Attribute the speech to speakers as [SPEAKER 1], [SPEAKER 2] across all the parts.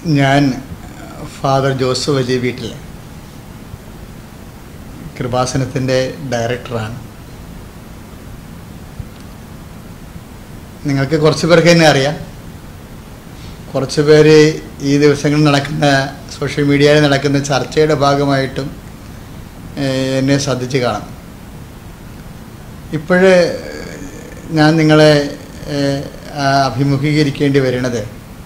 [SPEAKER 1] ഞാൻ father Joseph വലിയ വീട്ടിൽ കൃപാസനത്തിൻ്റെ ഡയറക്ടറാണ്. നിങ്ങൾക്ക് കുറച്ച് പേർക്ക് എന്നെ അറിയാം. കുറച്ച് പേര് ഈ ദിവസങ്ങളിൽ നടക്കുന്ന സോഷ്യൽ മീഡിയയിൽ നടക്കുന്ന ചർച്ചയുടെ ഭാഗമായിട്ടും എന്നെ ശ്രദ്ധിച്ച് കാണാം. ഇപ്പോഴ് ഞാൻ നിങ്ങളെ അഭിമുഖീകരിക്കേണ്ടി വരുന്നത്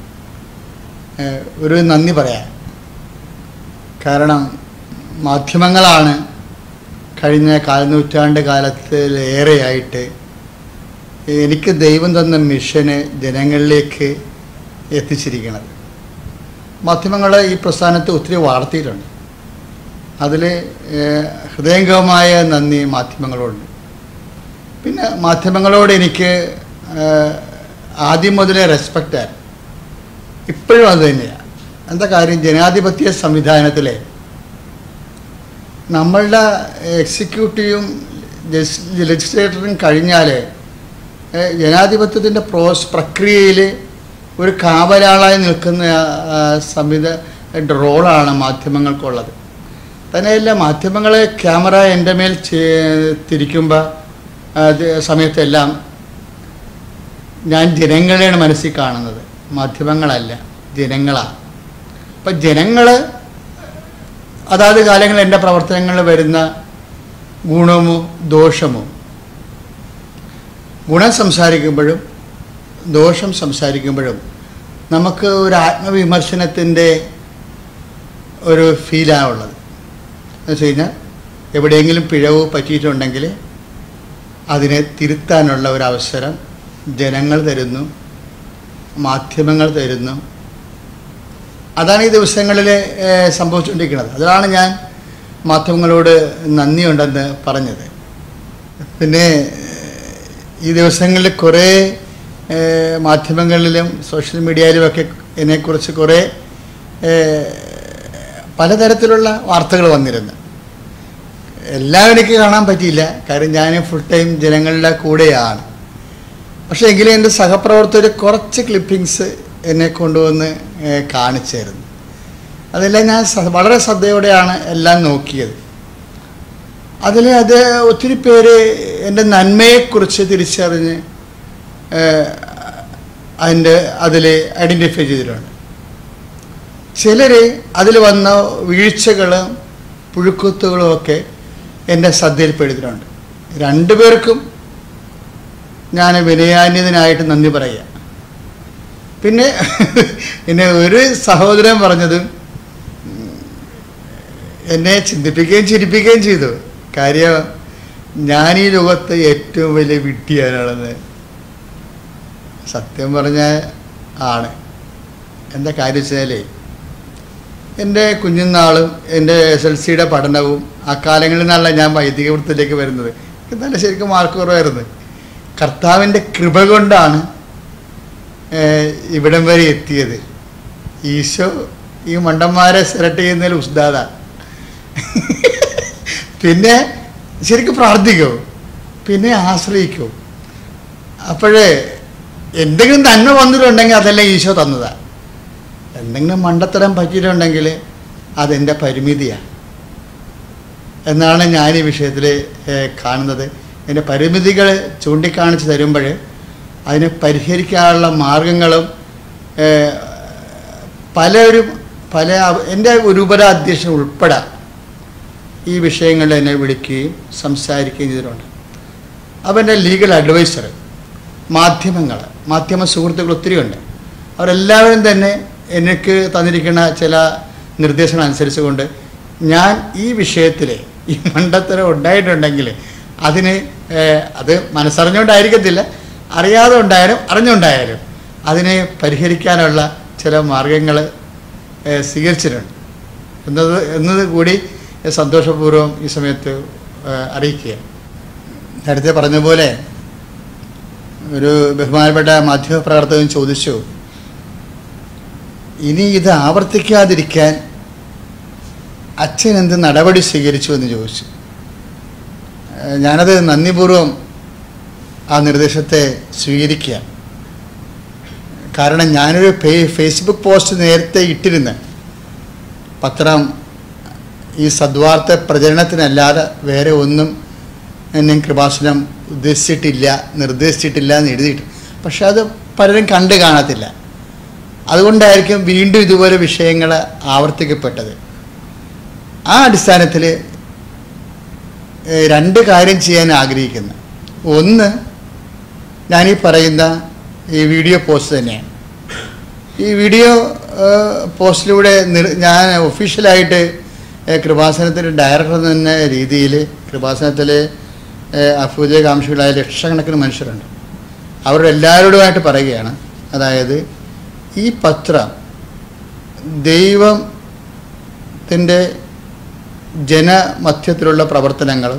[SPEAKER 1] ഒരു നന്ദി പറയാം. കാരണം മാധ്യമങ്ങളാണ് കഴിഞ്ഞ കാൽനൂറ്റാണ്ട് കാലത്തിലേറെയായിട്ട് എനിക്ക് ദൈവം തന്ന മിഷന് ജനങ്ങളിലേക്ക് എത്തിച്ചിരിക്കുന്നത്. മാധ്യമങ്ങൾ ഈ പ്രസ്ഥാനത്തെ ഒത്തിരി വാഴ്ത്തിയിട്ടുണ്ട്. അതിൽ ഹൃദയംഗമായ നന്ദി മാധ്യമങ്ങളോടുണ്ട്. പിന്നെ മാധ്യമങ്ങളോട് എനിക്ക് ആദ്യം മുതലേ റെസ്പെക്റ്റാണ്. ഇപ്പോഴും അത് തന്നെയാണ്. എന്താ കാര്യം, ജനാധിപത്യ സംവിധാനത്തിലെ നമ്മളുടെ എക്സിക്യൂട്ടീവും ലെജിസ്ലേറ്ററും കഴിഞ്ഞാൽ ജനാധിപത്യത്തിൻ്റെ പ്രക്രിയയിൽ ഒരു കാവലാളായി നിൽക്കുന്ന റോളാണ് മാധ്യമങ്ങൾക്കുള്ളത്. തന്നെയല്ല, മാധ്യമങ്ങൾ ക്യാമറ എൻ്റെ മേൽ തിരിക്കുമ്പോൾ സമയത്തെല്ലാം ഞാൻ ജനങ്ങളെയാണ് മനസ്സിൽ കാണുന്നത്, മാധ്യമങ്ങളല്ല, ജനങ്ങളാണ്. അപ്പം ജനങ്ങൾ അതാത് കാലങ്ങളിൽ എൻ്റെ പ്രവർത്തനങ്ങളിൽ വരുന്ന ഗുണമോ ദോഷമോ, ഗുണം സംസാരിക്കുമ്പോഴും ദോഷം സംസാരിക്കുമ്പോഴും നമുക്ക് ഒരു ആത്മവിമർശനത്തിൻ്റെ ഒരു ഫീലാണ് ഉള്ളത്. എന്ന് വെച്ച് കഴിഞ്ഞാൽ എവിടെയെങ്കിലും പിഴവ് പറ്റിയിട്ടുണ്ടെങ്കിൽ അതിനെ തിരുത്താനുള്ള ഒരവസരം ജനങ്ങൾ തരുന്നു, മാധ്യമങ്ങൾ തരുന്നു. അതാണ് ഈ ദിവസങ്ങളിൽ സംഭവിച്ചുകൊണ്ടിരിക്കുന്നത്. അതാണ് ഞാൻ മാധ്യമങ്ങളോട് നന്ദിയുണ്ടെന്ന് പറഞ്ഞത്. പിന്നെ ഈ ദിവസങ്ങളിൽ കുറേ മാധ്യമങ്ങളിലും സോഷ്യൽ മീഡിയയിലുമൊക്കെ എന്നെക്കുറിച്ച് കുറേ പലതരത്തിലുള്ള വാർത്തകൾ വന്നിരുന്നു. എല്ലാം എനിക്ക് കാണാൻ പറ്റിയില്ല, കാരണം ഞാൻ ഫുൾ ടൈം ജനങ്ങളുടെ കൂടെയാണ്. പക്ഷേ എങ്കിലും എൻ്റെ സഹപ്രവർത്തകർ കുറച്ച് ക്ലിപ്പിങ്സ് എന്നെ കൊണ്ടുവന്ന് കാണിച്ചായിരുന്നു. അതെല്ലാം ഞാൻ വളരെ ശ്രദ്ധയോടെയാണ് എല്ലാം നോക്കിയത്. അത് ഒത്തിരി പേര് എൻ്റെ നന്മയെക്കുറിച്ച് തിരിച്ചറിഞ്ഞ് അതിൽ ഐഡൻറ്റിഫൈ ചെയ്തിട്ടുണ്ട്. ചിലർ അതിൽ വന്ന വീഴ്ചകളും പുഴുക്കുത്തുകളും ഒക്കെ എൻ്റെ ശ്രദ്ധയിൽപ്പെടുത്തിയിട്ടുണ്ട്. രണ്ടുപേർക്കും ഞാൻ വിനയാന്യതനായിട്ട് നന്ദി പറയുക. പിന്നെ ഒരു സഹോദരൻ പറഞ്ഞതും എന്നെ ചിന്തിപ്പിക്കുകയും ചിരിപ്പിക്കുകയും ചെയ്തു. കാര്യം, ഞാൻ ഈ ലോകത്ത് ഏറ്റവും വലിയ വിഡ്ഢിയാണെന്ന് സത്യം പറഞ്ഞാൽ ആണ്. എന്താ കാര്യം വെച്ചാൽ, എൻ്റെ കുഞ്ഞുനാളും എൻ്റെ SLCയുടെ പഠനവും ആ കാലങ്ങളിൽ നിന്നല്ല ഞാൻ വൈദിക വൃത്തിയിലേക്ക് വരുന്നത്. എനിക്ക് നല്ല ശരിക്കും മാർക്ക് കുറവായിരുന്നു. കർത്താവിൻ്റെ കൃപ കൊണ്ടാണ് ഇവിടം വരെ എത്തിയത്. ഈശോ ഈ മണ്ടന്മാരെ സെലക്ട് ചെയ്യുന്നതിൽ ഉസ്താദാണ്. പിന്നെ ശരിക്കും പ്രാർത്ഥിക്കൂ, പിന്നെ ആശ്രയിക്കൂ. അപ്പോഴേ എന്തെങ്കിലും നന്മ വന്നിട്ടുണ്ടെങ്കിൽ അതെല്ലാം ഈശോ തന്നതാണ്. എന്തെങ്കിലും മണ്ടത്തരം പറ്റിയിട്ടുണ്ടെങ്കിൽ അതെൻ്റെ പരിമിതിയാണ് എന്നാണ് ഞാൻ ഈ വിഷയത്തിൽ കാണുന്നത്. എൻ്റെ പരിമിതികൾ ചൂണ്ടിക്കാണിച്ച് തരുമ്പോൾ അതിനെ പരിഹരിക്കാനുള്ള മാർഗങ്ങളും എൻ്റെ ഒരു ഉപരാധ്യക്ഷൻ ഉൾപ്പെടെ ഈ വിഷയങ്ങളിൽ എന്നെ വിളിക്കുകയും സംസാരിക്കുകയും ചെയ്തിട്ടുണ്ട്. അപ്പോൾ എൻ്റെ ലീഗൽ അഡ്വൈസർ, മാധ്യമ സുഹൃത്തുക്കൾ ഒത്തിരിയുണ്ട്. അവരെല്ലാവരും തന്നെ എനിക്ക് തന്നിരിക്കുന്ന ചില നിർദ്ദേശങ്ങൾ അനുസരിച്ചുകൊണ്ട് ഞാൻ ഈ വിഷയത്തിൽ ഈ മണ്ടത്തരം ഉണ്ടായിട്ടുണ്ടെങ്കിൽ അത് മനസ്സറിഞ്ഞുകൊണ്ടായിരിക്കത്തില്ല, അറിയാതെ ഉണ്ടായാലും അറിഞ്ഞുകൊണ്ടായാലും അതിനെ പരിഹരിക്കാനുള്ള ചില മാർഗങ്ങൾ സ്വീകരിച്ചിട്ടുണ്ട് എന്നത് കൂടി സന്തോഷപൂർവ്വം ഈ സമയത്ത് അറിയിക്കുക. നേരത്തെ പറഞ്ഞ പോലെ ഒരു ബഹുമാനപ്പെട്ട മാധ്യമപ്രവർത്തകൻ ചോദിച്ചു, ഇനി ഇത് ആവർത്തിക്കാതിരിക്കാൻ അച്ഛൻ എന്ത് നടപടി സ്വീകരിച്ചു എന്ന് ചോദിച്ചു. ഞാനത് നന്ദിപൂർവ്വം ആ നിർദ്ദേശത്തെ സ്വീകരിക്കുക. കാരണം ഞാനൊരു ഫേസ്ബുക്ക് പോസ്റ്റ് നേരത്തെ ഇട്ടിരുന്നു. പത്രം ഈ സദ്വാർത്ത പ്രചരണത്തിനല്ലാതെ വേറെ ഒന്നും എന്നെ കൃപാസനം ഉദ്ദേശിച്ചിട്ടില്ല, നിർദ്ദേശിച്ചിട്ടില്ല എന്ന് എഴുതിയിട്ട്. പക്ഷെ അത് പലരും കണ്ടു കാണത്തില്ല. അതുകൊണ്ടായിരിക്കും വീണ്ടും ഇതുപോലെ വിഷയങ്ങൾ ആവർത്തിക്കപ്പെട്ടത്. ആ അടിസ്ഥാനത്തിൽ രണ്ട് കാര്യം ചെയ്യാൻ ആഗ്രഹിക്കുന്നു. ഒന്ന്, ഞാനീ പറയുന്ന ഈ വീഡിയോ പോസ്റ്റ് തന്നെയാണ്. ഈ വീഡിയോ പോസ്റ്റിലൂടെ ഞാൻ ഒഫീഷ്യലായിട്ട് കൃപാസനത്തിൻ്റെ ഡയറക്ടർ എന്ന രീതിയിൽ കൃപാസനത്തിലെ അഭ്യുദയകാംക്ഷികളായ ലക്ഷക്കണക്കിന് മനുഷ്യരുണ്ട്. അവരുടെ എല്ലാവരോടുമായിട്ട് പറയുകയാണ്, അതായത് ഈ പത്രം ദൈവത്തിൻ്റെ ജനമധ്യത്തിലുള്ള പ്രവർത്തനങ്ങളും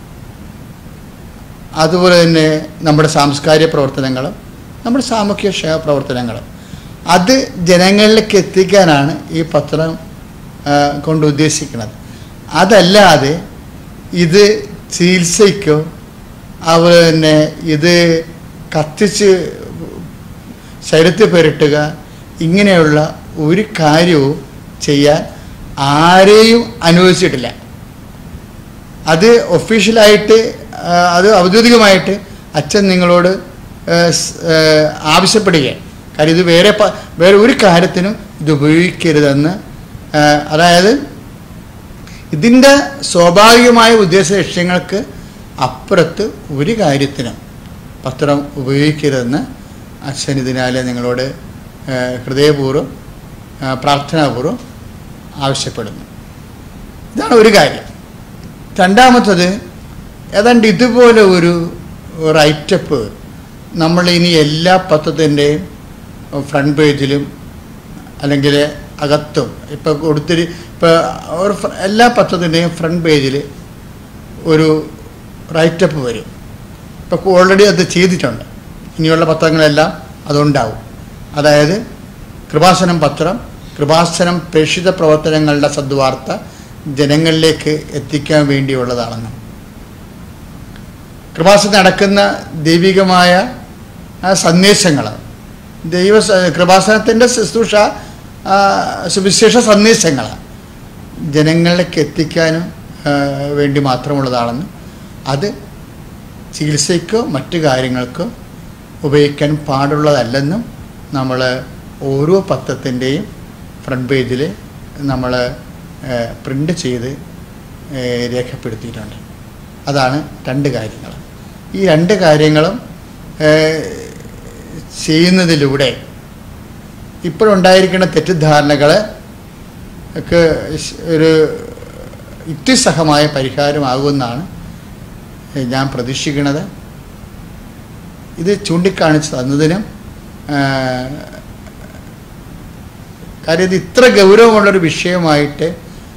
[SPEAKER 1] അതുപോലെ തന്നെ നമ്മുടെ സാംസ്കാരിക പ്രവർത്തനങ്ങളും നമ്മുടെ സാമൂഹ്യ ക്ഷേമ പ്രവർത്തനങ്ങളും അത് ജനങ്ങളിലേക്ക് എത്തിക്കാനാണ് ഈ പത്രം കൊണ്ട് ഉദ്ദേശിക്കുന്നത്. അതല്ലാതെ ഇത് ചികിത്സയ്ക്കോ അതുപോലെ തന്നെ ഇത് കത്തിച്ച് ശരീരത്തിൽ പുരട്ടുക ഇങ്ങനെയുള്ള ഒരു കാര്യവും ചെയ്യാൻ ആരെയും അനുവദിച്ചിട്ടില്ല. അത് ഒഫീഷ്യലായിട്ട് അത് ഔദ്യോഗികമായിട്ട് അച്ഛൻ നിങ്ങളോട് ആവശ്യപ്പെടുകയാണ്. കാര്യം ഇത് വേറെ ഒരു കാര്യത്തിനും ഇത് ഉപയോഗിക്കരുതെന്ന്. അതായത് ഇതിൻ്റെ സ്വാഭാവികമായ ഉദ്ദേശ ലക്ഷ്യങ്ങൾക്ക് അപ്പുറത്ത് ഒരു കാര്യത്തിനും പത്രം ഉപയോഗിക്കരുതെന്ന് അച്ഛൻ ഇതിനാലെ നിങ്ങളോട് ഹൃദയപൂർവ്വം പ്രാർത്ഥനാപൂർവ്വം ആവശ്യപ്പെടുന്നു. ഇതാണ് ഒരു കാര്യം. രണ്ടാമത്തത്, ഏതാണ്ട് ഇതുപോലെ ഒരു റൈറ്റപ്പ് നമ്മൾ ഇനി എല്ലാ പത്രത്തിൻ്റെയും ഫ്രണ്ട് പേജിലും അല്ലെങ്കിൽ അകത്തും ഇപ്പോൾ എല്ലാ പത്രത്തിൻ്റെയും ഫ്രണ്ട് പേജിൽ ഒരു റൈറ്റപ്പ് വരും. ഇപ്പോൾ ഓൾറെഡി അത് ചെയ്തിട്ടുണ്ട്. ഇനിയുള്ള പത്രങ്ങളെല്ലാം അതുണ്ടാവും. അതായത് കൃപാസനം പത്രം, കൃപാസനം പ്രേക്ഷിത പ്രവർത്തനങ്ങളുടെ സദ്വാർത്ത ജനങ്ങളിലേക്ക് എത്തിക്കാൻ വേണ്ടിയുള്ളതാണെന്ന്. കൃപാസനം നടക്കുന്ന ദൈവികമായ സന്ദേശങ്ങൾ, കൃപാസനത്തിൻ്റെ ശുശ്രൂഷ സുവിശേഷ സന്ദേശങ്ങൾ ജനങ്ങളിലേക്ക് എത്തിക്കാനും വേണ്ടി മാത്രമുള്ളതാണെന്ന്, അത് ചികിത്സയ്ക്കോ മറ്റു കാര്യങ്ങൾക്കോ ഉപയോഗിക്കാൻ പാടുള്ളതല്ലെന്നും നമ്മൾ ഓരോ പത്രത്തിൻ്റെയും ഫ്രണ്ട് പേജിൽ നമ്മൾ പ്രിൻ്റ് ചെയ്ത് രേഖപ്പെടുത്തിയിട്ടുണ്ട്. അതാണ് രണ്ട് കാര്യങ്ങൾ. ഈ രണ്ട് കാര്യങ്ങളും ചെയ്യുന്നതിലൂടെ ഇപ്പോഴുണ്ടായിരിക്കുന്ന തെറ്റിദ്ധാരണകൾ ഒക്കെ ഒരു യുക്തിസഹമായ പരിഹാരമാകുമെന്നാണ് ഞാൻ പ്രതീക്ഷിക്കുന്നത്. ഇത് ചൂണ്ടിക്കാണിച്ച് തന്നതിനും, കാര്യം ഇത് ഇത്ര ഗൗരവമുള്ളൊരു വിഷയമായിട്ട്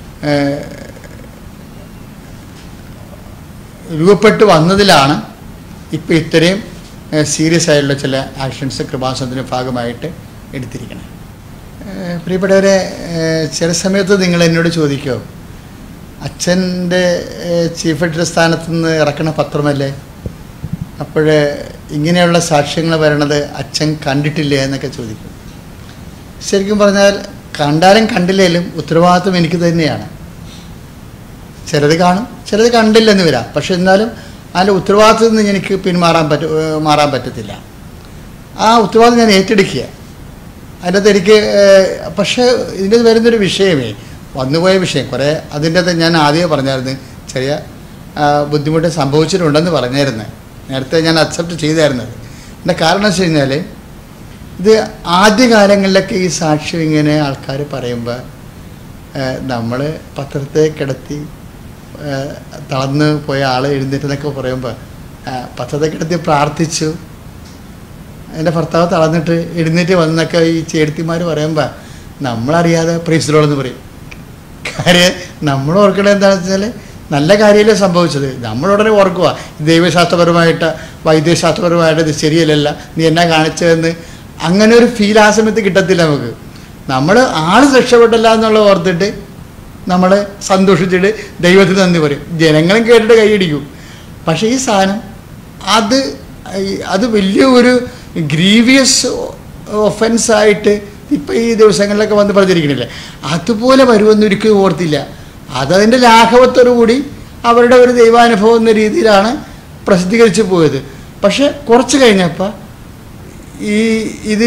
[SPEAKER 1] രൂപപ്പെട്ടു വന്നതിലാണ് ഇപ്പോൾ ഇത്രയും സീരിയസ് ആയിട്ടുള്ള ചില ആക്ഷൻസ് കൃപാസനത്തിൻ്റെ ഭാഗമായിട്ട് എടുത്തിരിക്കണം. പ്രിയപ്പെട്ടവരെ, ചില സമയത്ത് നിങ്ങൾ എന്നോട് ചോദിക്കുമോ, അച്ഛൻ്റെ ചീഫ് എഡിറ്റർ സ്ഥാനത്ത് നിന്ന് ഇറക്കുന്ന പത്രമല്ലേ, അപ്പോൾ ഇങ്ങനെയുള്ള സാക്ഷ്യങ്ങൾ വരണത് അച്ഛൻ കണ്ടിട്ടില്ലേ എന്നൊക്കെ ചോദിക്കും. ശരിക്കും പറഞ്ഞാൽ കണ്ടാലും കണ്ടില്ലേലും ഉത്തരവാദിത്വം എനിക്ക് തന്നെയാണ്. ചിലത് കാണും, ചിലത് കണ്ടില്ലെന്ന് വരാം. പക്ഷെ എന്നാലും അതിൻ്റെ ഉത്തരവാദിത്വത്തിൽ നിന്ന് എനിക്ക് മാറാൻ പറ്റത്തില്ല. ആ ഉത്തരവാദിത്വം ഞാൻ ഏറ്റെടുക്കുക. അതിനകത്ത് എനിക്ക് പക്ഷേ ഇതിൻ്റെ വരുന്നൊരു വിഷയമേ വന്നുപോയ വിഷയം കുറേ, അതിൻ്റെ അകത്ത് ഞാൻ ആദ്യമേ പറഞ്ഞായിരുന്നു ചെറിയ ബുദ്ധിമുട്ട് സംഭവിച്ചിട്ടുണ്ടെന്ന് പറഞ്ഞായിരുന്നു. നേരത്തെ ഞാൻ അക്സെപ്റ്റ് ചെയ്തായിരുന്നത്. എൻ്റെ കാരണം വെച്ച് കഴിഞ്ഞാൽ ഇത് ആദ്യകാലങ്ങളിലൊക്കെ ഈ സാക്ഷ്യം ഇങ്ങനെ ആൾക്കാർ പറയുമ്പോൾ നമ്മൾ പത്രത്തെ കിടത്തി തളർന്ന് പോയ ആൾ എഴുന്നേറ്റെന്നൊക്കെ പറയുമ്പോൾ പത്രത്തെ കിടത്തി പ്രാർത്ഥിച്ചു, എൻ്റെ ഭർത്താവ് തളർന്നിട്ട് എഴുന്നേറ്റ് വന്നൊക്കെ ഈ ചേടത്തിമാർ പറയുമ്പോൾ നമ്മളറിയാതെ പ്രൈസിലോളെന്ന് പറയും. കാര്യം നമ്മൾ ഓർക്കണത് എന്താണെന്ന് വെച്ചാൽ നല്ല കാര്യമല്ലേ സംഭവിച്ചത്. നമ്മളുടനെ ഓർക്കുക ദൈവശാസ്ത്രപരമായിട്ട് വൈദ്യശാസ്ത്രപരമായിട്ട് ഇത് ശരിയല്ലല്ല, നീ എന്നാ കാണിച്ചതെന്ന്. അങ്ങനെ ഒരു ഫീൽ ആ സമയത്ത് കിട്ടത്തില്ല നമുക്ക്. നമ്മൾ ആൾ രക്ഷപ്പെട്ടല്ല എന്നുള്ള ഓർത്തിട്ട് നമ്മൾ സന്തോഷിച്ചിട്ട് ദൈവത്തിന് നന്ദി പറയും. ജനങ്ങളും കേട്ടിട്ട് കൈയടിക്കും. പക്ഷേ ഈ സാധനം അത് വലിയ ഒരു ഗ്രീവിയസ് ഒഫൻസായിട്ട് ഇപ്പം ഈ ദിവസങ്ങളിലൊക്കെ വന്ന് പ്രചരിക്കണില്ലേ, അതുപോലെ വരുമെന്ന് ഒരിക്കലും ഓർത്തില്ല. അതതിൻ്റെ ലാഘവത്തോടു കൂടി അവരുടെ ഒരു ദൈവാനുഭവം എന്ന രീതിയിലാണ് പ്രസിദ്ധീകരിച്ച് പോയത്. പക്ഷെ കുറച്ച് കഴിഞ്ഞപ്പോൾ ഇത്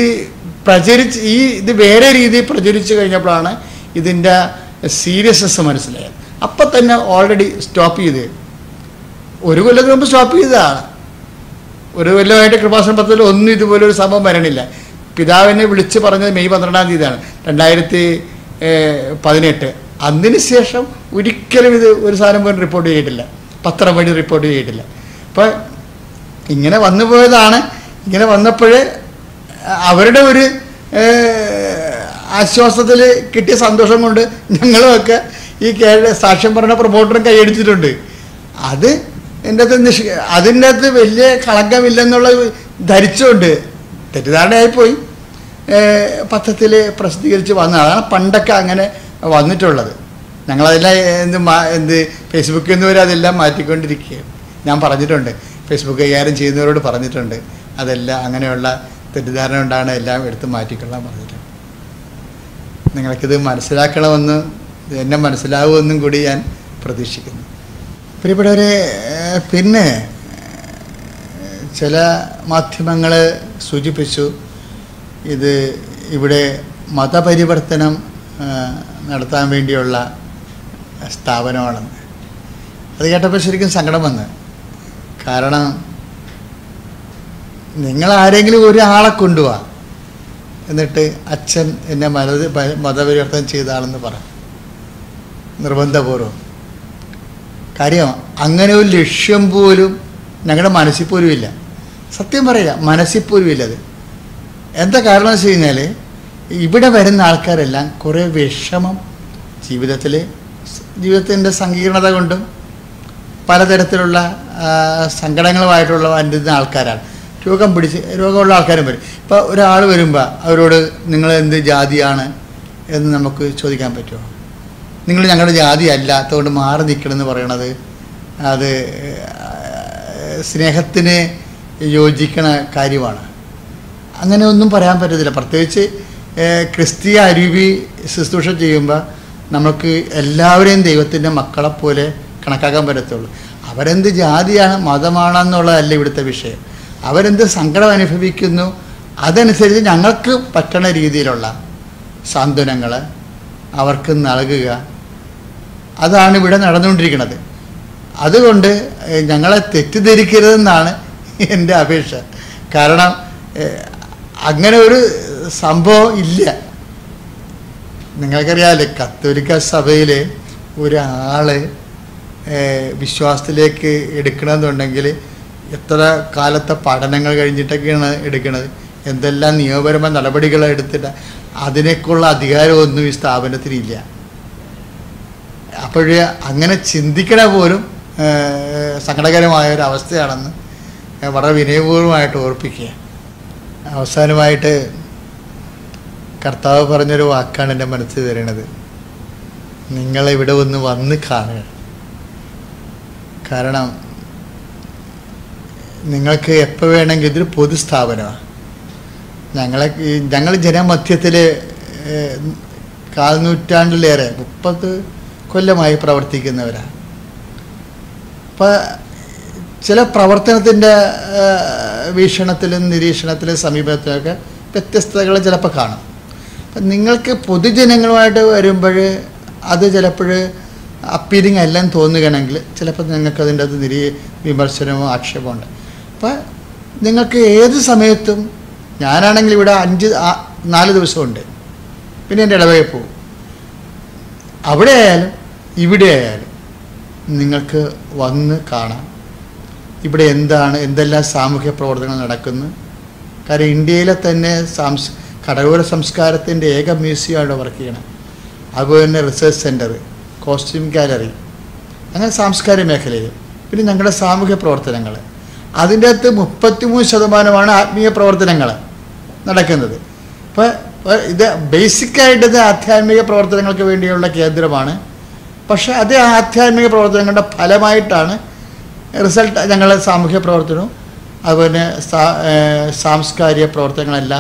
[SPEAKER 1] വേറെ രീതിയിൽ പ്രചരിച്ച് കഴിഞ്ഞപ്പോഴാണ് ഇതിൻ്റെ സീരിയസ്നെസ് മനസ്സിലായത്. അപ്പം തന്നെ ഓൾറെഡി സ്റ്റോപ്പ് ചെയ്ത്, ഒരു കൊല്ലത്തിന് മുമ്പ് സ്റ്റോപ്പ് ചെയ്തതാണ്. ഒരു കൊല്ലമായിട്ട് കൃപാസന പത്രത്തിൽ ഒന്നും ഇതുപോലൊരു സംഭവം വരണില്ല. പിതാവിനെ വിളിച്ച് പറഞ്ഞത് മെയ് 12-ാം തീയതിയാണ് 2018. അതിന് ശേഷം ഒരിക്കലും ഇത് ഒരു സാധനം പോലും റിപ്പോർട്ട് ചെയ്തിട്ടില്ല, പത്രം വഴി റിപ്പോർട്ട് ചെയ്തിട്ടില്ല. അപ്പോൾ ഇങ്ങനെ വന്നു പോയതാണ്. ഇങ്ങനെ വന്നപ്പോഴേ അവരുടെ ഒരു ആശ്വാസത്തിൽ കിട്ടിയ സന്തോഷം കൊണ്ട് ഞങ്ങളുമൊക്കെ ഈ സാക്ഷ്യം പറഞ്ഞ പ്രൊമോട്ടറും കൈയടിച്ചിട്ടുണ്ട്. അത് അതിൻ്റെ അകത്ത് വലിയ കളങ്കമില്ലെന്നുള്ള ധരിച്ചുകൊണ്ട് തെറ്റിദ്ധാരണയായിപ്പോയി പത്രത്തിൽ പ്രസിദ്ധീകരിച്ച് വന്ന. അതാണ് പണ്ടൊക്കെ അങ്ങനെ വന്നിട്ടുള്ളത്. ഞങ്ങളതെല്ലാം ഫേസ്ബുക്കിൽ നിന്ന് വരെ അതെല്ലാം മാറ്റിക്കൊണ്ടിരിക്കുകയാണ്. ഞാൻ പറഞ്ഞിട്ടുണ്ട്, ഫേസ്ബുക്ക് കൈകാര്യം ചെയ്യുന്നവരോട് പറഞ്ഞിട്ടുണ്ട്, അതെല്ലാം അങ്ങനെയുള്ള തെറ്റിദ്ധാരണ ഉണ്ടാണ്, എല്ലാം എടുത്ത് മാറ്റിക്കൊള്ളാൻ പറഞ്ഞിട്ടുണ്ട്. നിങ്ങൾക്കിത് മനസ്സിലാക്കണമെന്ന്, എന്നെ മനസ്സിലാവുമെന്നും കൂടി ഞാൻ പ്രതീക്ഷിക്കുന്നു. പ്രിയപ്പെട്ടവരെ, പിന്നെ ചില മാധ്യമങ്ങൾ സൂചിപ്പിച്ചു ഇത് ഇവിടെ മതപരിവർത്തനം നടത്താൻ വേണ്ടിയുള്ള സ്ഥാപനമാണെന്ന്. അത് കേട്ടപ്പോൾ ശരിക്കും സങ്കടം വന്ന്. കാരണം നിങ്ങൾ ആരെങ്കിലും ഒരാളെ കൊണ്ടുപോവാ, എന്നിട്ട് അച്ഛൻ എന്നെ മതപരിവർത്തനം ചെയ്ത ആളെന്ന് പറ, നിർബന്ധപൂർവ്വം. കാര്യം അങ്ങനെ ഒരു ലക്ഷ്യം പോലും ഞങ്ങളുടെ മനസ്സിൽ പോലും ഇല്ല. സത്യം പറയാം, മനസ്സിൽ പോലും ഇല്ലത്. എന്താ കാരണം എന്ന് വെച്ച് കഴിഞ്ഞാൽ ഇവിടെ വരുന്ന ആൾക്കാരെല്ലാം കുറേ വിഷമം ജീവിതത്തിൻ്റെ സങ്കീർണത കൊണ്ടും പലതരത്തിലുള്ള സങ്കടങ്ങളുമായിട്ടുള്ള അനുഭവിക്കുന്ന ആൾക്കാരാണ്. രോഗമുള്ള ആൾക്കാരും വരും. ഇപ്പോൾ ഒരാൾ വരുമ്പോൾ അവരോട് നിങ്ങൾ എന്ത് ജാതിയാണ് എന്ന് നമുക്ക് ചോദിക്കാൻ പറ്റുമോ? നിങ്ങൾ ഞങ്ങളുടെ ജാതി അല്ലാത്തതുകൊണ്ട് മാറി നിൽക്കണമെന്ന് പറയണത് അത് സ്നേഹത്തിന് യോജിക്കണ കാര്യമാണ്. അങ്ങനെ ഒന്നും പറയാൻ പറ്റത്തില്ല. പ്രത്യേകിച്ച് ക്രിസ്തീയ അരൂപി ശുശ്രൂഷ ചെയ്യുമ്പോൾ നമുക്ക് എല്ലാവരെയും ദൈവത്തിൻ്റെ മക്കളെപ്പോലെ കണക്കാക്കാൻ പറ്റത്തുള്ളൂ. അവരെന്ത് ജാതിയാണ് മതമാണെന്നുള്ളതല്ല ഇവിടുത്തെ വിഷയം. അവരെന്ത് സങ്കടം അനുഭവിക്കുന്നു അതനുസരിച്ച് ഞങ്ങൾക്ക് പറ്റണ രീതിയിലുള്ള സാന്ത്വനങ്ങൾ അവർക്ക് നൽകുക, അതാണ് ഇവിടെ നടന്നുകൊണ്ടിരിക്കുന്നത്. അതുകൊണ്ട് ഞങ്ങളെ തെറ്റിദ്ധരിക്കരുതെന്നാണ് എൻ്റെ അപേക്ഷ. കാരണം അങ്ങനെ ഒരു സംഭവം ഇല്ല. നിങ്ങൾക്കറിയാമല്ലേ, കത്തോലിക്ക സഭയിൽ ഒരാൾ വിശ്വാസത്തിലേക്ക് എടുക്കണമെന്നുണ്ടെങ്കിൽ എത്ര കാലത്തെ പഠനങ്ങൾ കഴിഞ്ഞിട്ടൊക്കെയാണ് എടുക്കുന്നത്, എന്തെല്ലാം നിയമപരമായ നടപടികൾ എടുത്തിട്ട് അതിനേക്കുള്ള അധികാരമൊന്നും ഈ സ്ഥാപനത്തിനില്ല. അപ്പോഴേ അങ്ങനെ ചിന്തിക്കണ പോലും സങ്കടകരമായ ഒരു അവസ്ഥയാണെന്ന് വളരെ വിനയപൂർവ്വമായിട്ട് ഓർപ്പിക്കുക. അവസാനമായിട്ട് കർത്താവ് പറഞ്ഞൊരു വാക്കാണ് എൻ്റെ മനസ്സിൽ തരുന്നത്. നിങ്ങളിവിടെ ഒന്ന് വന്ന് കാണുക. കാരണം നിങ്ങൾക്ക് എപ്പോൾ വേണമെങ്കിൽ ഇതൊരു പൊതുസ്ഥാപനമാണ്. ഞങ്ങൾ ജനമധ്യത്തിൽ 4 നൂറ്റാണ്ടിലേറെ 30 കൊല്ലമായി പ്രവർത്തിക്കുന്നവരാണ്. അപ്പം ചില പ്രവർത്തനത്തിൻ്റെ വീക്ഷണത്തിലും നിരീക്ഷണത്തിലും സമീപനത്തിലൊക്കെ വ്യത്യസ്തതകൾ ചിലപ്പോൾ കാണും. അപ്പം നിങ്ങൾക്ക് പൊതുജനങ്ങളുമായിട്ട് വരുമ്പോൾ അത് ചിലപ്പോൾ അപ്പീലിംഗ് എല്ലാം തോന്നുകയാണെങ്കിൽ ചിലപ്പോൾ നിങ്ങൾക്കതിൻ്റെ അത് വിമർശനമോ ആക്ഷേപമോ ഉണ്ട്. അപ്പം നിങ്ങൾക്ക് ഏത് സമയത്തും, ഞാനാണെങ്കിൽ ഇവിടെ 4 ദിവസമുണ്ട്, പിന്നെ എൻ്റെ ഇടവകയിൽ പോകും. അവിടെ ആയാലും ഇവിടെ ആയാലും നിങ്ങൾക്ക് വന്ന് കാണാം ഇവിടെ എന്തെല്ലാം സാമൂഹ്യ പ്രവർത്തനങ്ങൾ നടക്കുന്നു. കാര്യം ഇന്ത്യയിലെ തന്നെ കടലോര സംസ്കാരത്തിൻ്റെ ഏക മ്യൂസിയമാണ് വർക്ക് ചെയ്യണം. അതുപോലെ തന്നെ റിസർച്ച് സെൻറ്റർ, കോസ്റ്റ്യൂം ഗാലറി, അങ്ങനെ സാംസ്കാരിക മേഖലയിൽ പിന്നെ ഞങ്ങളുടെ സാമൂഹ്യ പ്രവർത്തനങ്ങൾ, അതിൻ്റെ അകത്ത് 33% ആത്മീയ പ്രവർത്തനങ്ങൾ നടക്കുന്നത്. ഇപ്പോൾ ഇത് ബേസിക്കായിട്ടത് ആധ്യാത്മിക പ്രവർത്തനങ്ങൾക്ക് വേണ്ടിയുള്ള കേന്ദ്രമാണ്. പക്ഷേ അതേ ആധ്യാത്മിക പ്രവർത്തനങ്ങളുടെ ഫലമായിട്ടാണ് റിസൾട്ട് ഞങ്ങളുടെ സാമൂഹ്യ പ്രവർത്തനവും അതുപോലെ സാംസ്കാരിക പ്രവർത്തനങ്ങളെല്ലാം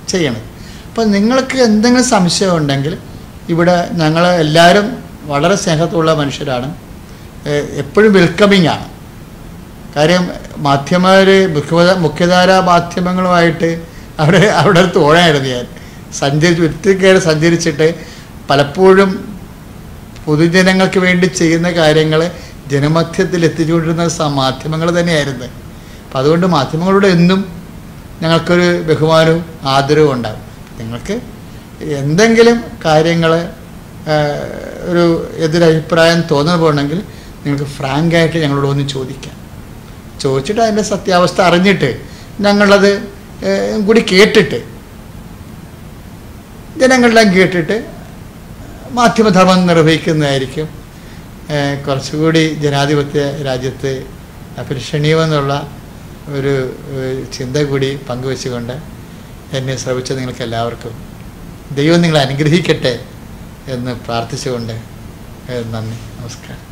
[SPEAKER 1] ചെയ്യണത്. അപ്പോൾ നിങ്ങൾക്ക് എന്തെങ്കിലും സംശയം ഉണ്ടെങ്കിൽ ഇവിടെ ഞങ്ങൾ എല്ലാവരും വളരെ സ്നേഹത്തുള്ള മനുഷ്യരാണ്, എപ്പോഴും വെൽക്കമിങ് ആണ്. കാര്യം മാധ്യമർ മുഖ്യധാരാ മാധ്യമങ്ങളുമായിട്ട് അവിടെ അടുത്ത് ഓഴായിരുന്നു ഞാൻ ഒത്തിരിക്കേട് സഞ്ചരിച്ചിട്ട് പലപ്പോഴും പൊതുജനങ്ങൾക്ക് വേണ്ടി ചെയ്യുന്ന കാര്യങ്ങൾ ജനമധ്യത്തിൽ എത്തിച്ചുകൊണ്ടിരുന്ന മാധ്യമങ്ങൾ തന്നെയായിരുന്നു. അപ്പം അതുകൊണ്ട് മാധ്യമങ്ങളോട് എന്നും ഞങ്ങൾക്കൊരു ബഹുമാനവും ആദരവും ഉണ്ടാകും. നിങ്ങൾക്ക് എന്തെങ്കിലും കാര്യങ്ങൾ ഒരു എതിരഭിപ്രായം തോന്നുന്ന പോകണമെങ്കിൽ നിങ്ങൾക്ക് ഫ്രാങ്കായിട്ട് ഞങ്ങളോട് ഒന്ന് ചോദിച്ചിട്ട് അതിൻ്റെ സത്യാവസ്ഥ അറിഞ്ഞിട്ട് ഞങ്ങളത് കൂടി കേട്ടിട്ട് ജനങ്ങളെല്ലാം കേട്ടിട്ട് മാധ്യമധർമ്മം നിർവഹിക്കുന്നതായിരിക്കും കുറച്ചുകൂടി ജനാധിപത്യ രാജ്യത്ത് അഭിലഷണീയമെന്നുള്ള ഒരു ചിന്ത കൂടി പങ്കുവെച്ചുകൊണ്ട് എന്നെ ശ്രമിച്ച നിങ്ങൾക്ക് എല്ലാവർക്കും ദൈവം നിങ്ങളെ അനുഗ്രഹിക്കട്ടെ എന്ന് പ്രാർത്ഥിച്ചുകൊണ്ട് നന്ദി, നമസ്കാരം.